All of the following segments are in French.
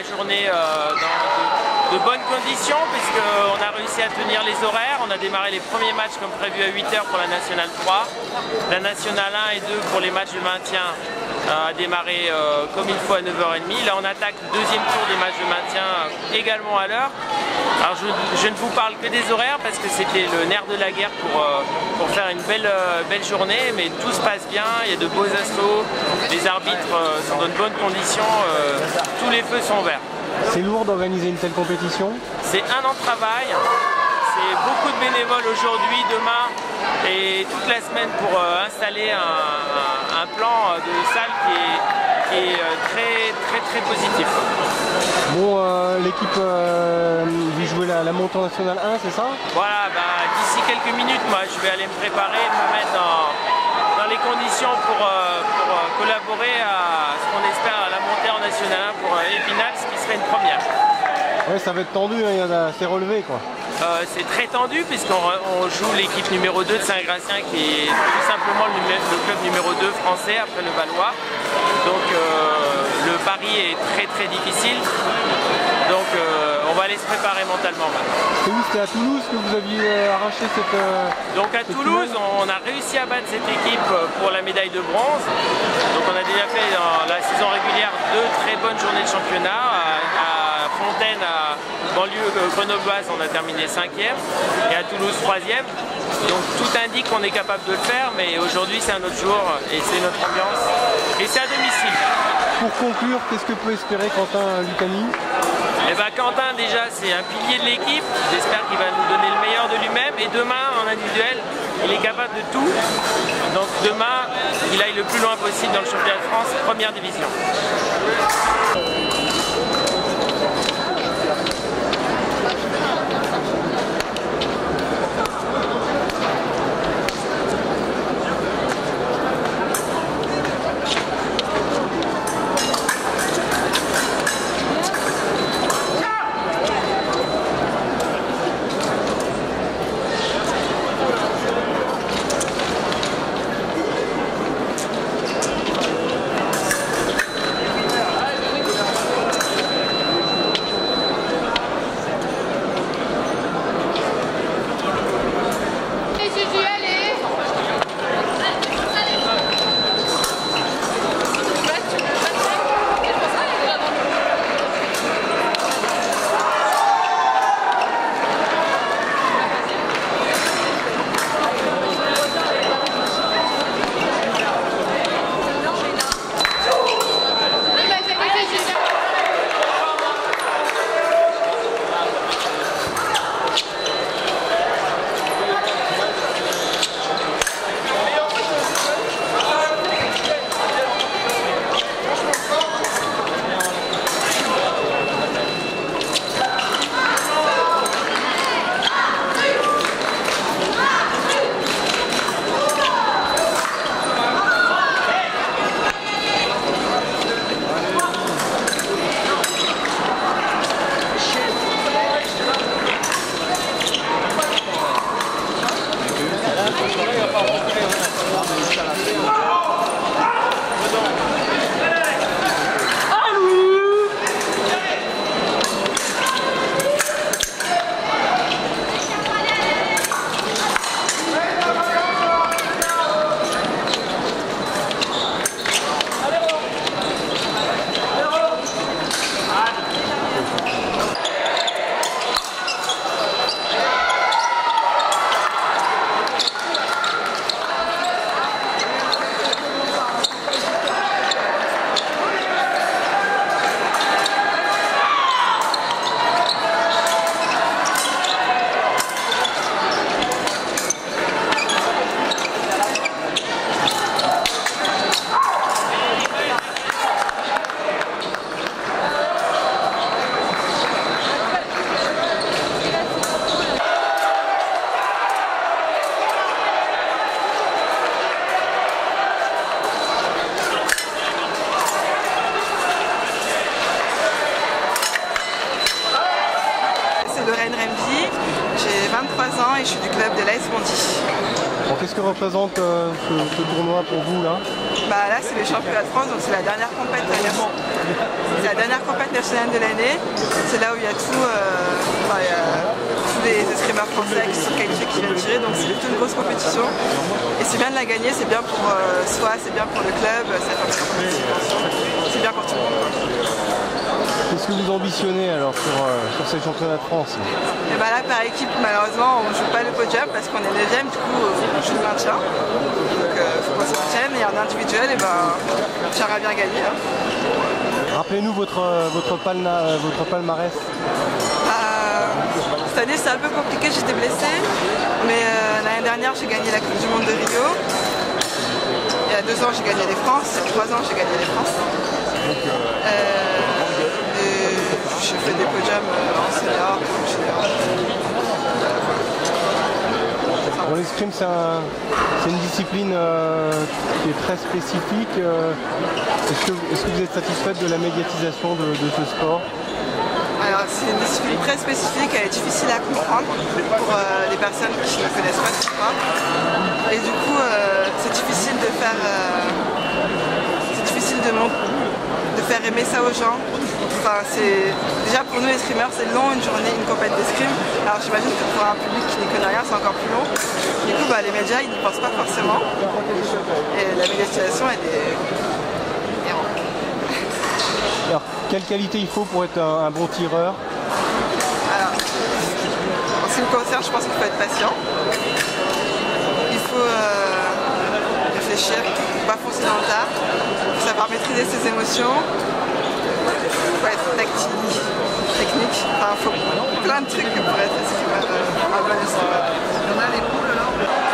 journée dans de bonnes conditions puisqu'on a réussi à tenir les horaires. On a démarré les premiers matchs comme prévu à 8 h pour la Nationale 3. La Nationale 1 et 2 pour les matchs de maintien a démarré comme il faut à 9 h 30. Là on attaque le deuxième tour des matchs de maintien également à l'heure. Alors je ne vous parle que des horaires parce que c'était le nerf de la guerre pour faire une belle journée, mais tout se passe bien, il y a de beaux assauts, les arbitres sont dans de bonnes conditions, tous les feux sont verts. C'est lourd d'organiser une telle compétition? C'est 1 an de travail, c'est beaucoup de bénévoles aujourd'hui, demain et toute la semaine pour installer un plan de salle qui est très positif. Bon, l'équipe va jouer la montée en Nationale 1, c'est ça? Voilà, d'ici quelques minutes, moi je vais aller me préparer, me mettre dans les conditions pour collaborer à ce qu'on espère à la montée en Nationale 1 pour Épinal, ce qui serait une première. Ouais, ça va être tendu, hein, c'est relevé quoi. C'est très tendu puisqu'on joue l'équipe numéro 2 de Saint-Gratien qui est tout simplement le club numéro 2 français après le Valois. Donc le pari est très difficile. Donc on va aller se préparer mentalement maintenant. C'était à Toulouse que vous aviez arraché cette... Donc à Toulouse, on a réussi à battre cette équipe pour la médaille de bronze. Donc on a déjà fait dans la saison régulière 2 très bonnes journées de championnat. À Fontaine, à banlieue grenobloise, on a terminé 5e et à Toulouse 3e. Donc tout indique qu'on est capable de le faire, mais aujourd'hui c'est un autre jour et c'est notre ambiance. Et c'est à domicile. Pour conclure, qu'est-ce que peut espérer Quentin Lucani? Eh ben, Quentin déjà c'est un pilier de l'équipe, j'espère qu'il va nous donner le meilleur de lui-même et demain en individuel il est capable de tout, donc demain il aille le plus loin possible dans le championnat de France, première division. Lorraine Remzi, j'ai 23 ans et je suis du club de l'AS Bondy. Bon, qu'est-ce que représente ce tournoi pour vous là? Bah là c'est les championnats de France, donc c'est la dernière compétition nationale de l'année. C'est là où il y a tous les escrimeurs français qui sont qualifiés, qui viennent tirer, donc c'est plutôt une grosse compétition. Et c'est bien de la gagner, c'est bien pour soi, c'est bien pour le club, ça fait c'est bien pour tout le monde. Qu'est-ce que vous ambitionnez alors sur ces championnats de France? Et bah là par équipe malheureusement on ne joue pas le podium parce qu'on est 9ème, du coup on joue le maintien. Donc il faut qu'on se maintienne et en individuel et j'aimerais bien gagner. Hein. Rappelez-nous votre palmarès. Cette année c'est un peu compliqué, j'étais blessée, mais l'année dernière j'ai gagné la Coupe du Monde de Rio. Il y a 2 ans j'ai gagné les France, il y a 3 ans j'ai gagné les France. J'ai fait des podiums en senior, en junior. Bon, l'escrime c'est une discipline qui est très spécifique. Est-ce que vous êtes satisfaite de la médiatisation de ce sport? Alors c'est une discipline très spécifique, elle est difficile à comprendre pour les personnes qui ne connaissent pas ce sport. Et du coup c'est difficile de faire de faire aimer ça aux gens. Enfin, déjà pour nous les scrimeurs c'est long une journée, une compète d'escrime. Alors j'imagine que pour un public qui n'y connaît rien c'est encore plus long. Du coup les médias ils n'y pensent pas forcément. Et la médiatisation elle est rare. Alors quelle qualité il faut pour être un bon tireur? Alors, en ce qui me concerne je pense qu'il faut être patient. Il faut réfléchir, pas foncer dans le tas. Il faut savoir maîtriser ses émotions. Il faut être tactique, technique, enfin il faut plein de trucs pour être escrimeur, un bon escrimeur. On a les poules là.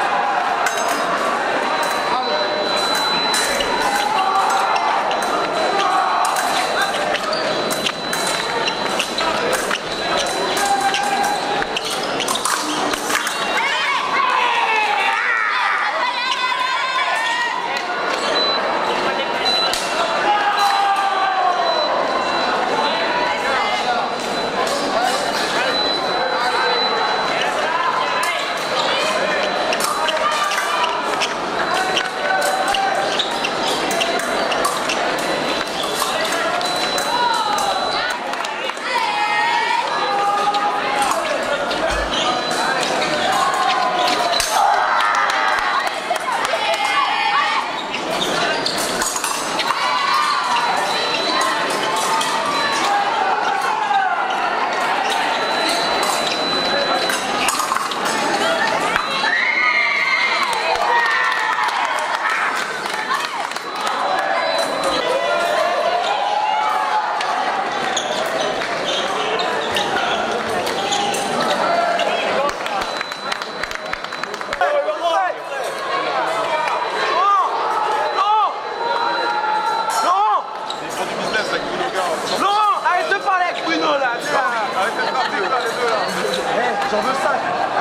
J'en veux 5.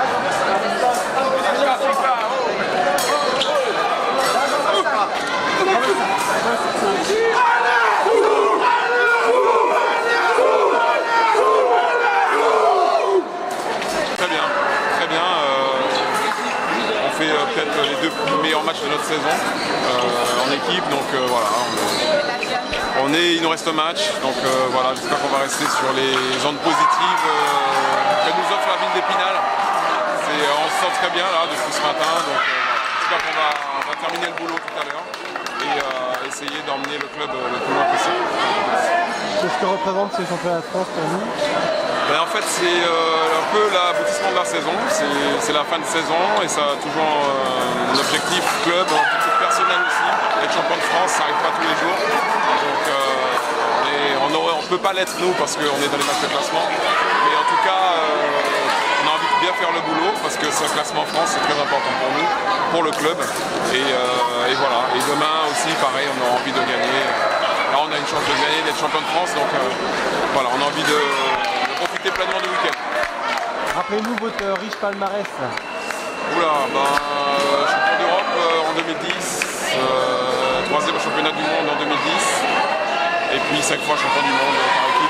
Très bien, très bien. On fait peut-être les 2 meilleurs matchs de notre saison en équipe, donc voilà. Il nous reste un match, donc voilà, j'espère qu'on va rester sur les ondes positives que nous offre la ville d'Épinal. On se sent très bien là depuis ce matin, donc j'espère qu'on va terminer le boulot tout à l'heure et essayer d'emmener le club le plus loin possible. Qu'est-ce que représentent ces championnats de France pour vous? En fait c'est un peu l'aboutissement de la saison, c'est la fin de saison et ça a toujours un objectif club, un objectif personnel aussi. Être champion de France, ça n'arrive pas tous les jours. Donc on ne peut pas l'être nous parce qu'on est dans les matchs de classement. Mais en tout cas, on a envie de bien faire le boulot parce que ce classement France c'est très important pour nous, pour le club. Et voilà. Et demain aussi, pareil, on a envie de gagner. Là on a une chance de gagner, d'être champion de France. Donc voilà, on a envie de profiter pleinement du week-end. Rappelez-nous votre riche palmarès. Oula, champion d'Europe en 2010, 3e championnat du monde en 2010, et puis 5 fois champion du monde par équipe avec l'équipe.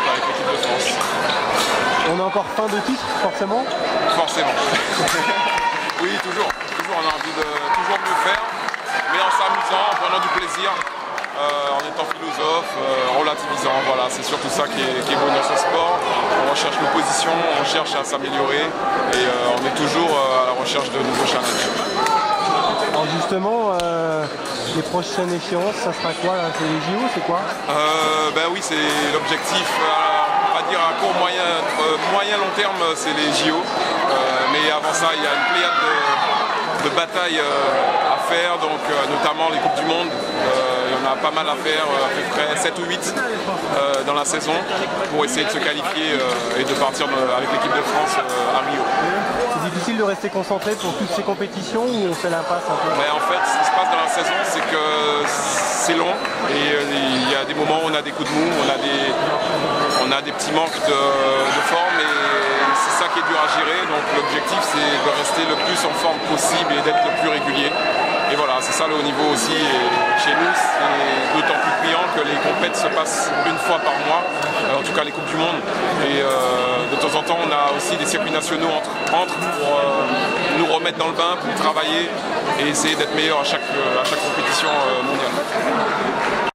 l'équipe de France. On est encore fin de titre, forcément? Forcément. Oui, toujours. Toujours, on a envie de toujours mieux faire, mais en s'amusant, en prenant du plaisir, en étant philosophe, en relativisant. Voilà, c'est surtout ça qui est beau dans ce sport. On recherche nos positions, on cherche à s'améliorer et on est toujours à la recherche de nouveaux challenges. Alors justement, les prochaines échéances, ça sera quoi là? C'est les JO, c'est quoi? Ben oui, c'est l'objectif, on va dire à court, moyen long terme, c'est les JO. Mais avant ça, il y a une pléiade de batailles à faire, donc notamment les Coupes du Monde. Il y en a pas mal à faire, à peu près 7 ou 8 dans la saison pour essayer de se qualifier et de partir avec l'équipe de France à Rio. C'est difficile de rester concentré pour toutes ces compétitions ou on fait l'impasse un peu? Mais en fait, ce qui se passe dans la saison, c'est que c'est long et il y a des moments où on a des coups de mou, on a des petits manques de forme et c'est ça qui est dur à gérer. Donc l'objectif, c'est de rester le plus en forme possible et d'être le plus régulier. Et voilà, c'est ça le haut niveau aussi. Et chez nous, c'est d'autant plus criant que les compétitions se passent une fois par mois, en tout cas les Coupes du Monde. Et de temps en temps, on a aussi des circuits nationaux entre pour nous remettre dans le bain, pour travailler et essayer d'être meilleur à chaque compétition mondiale.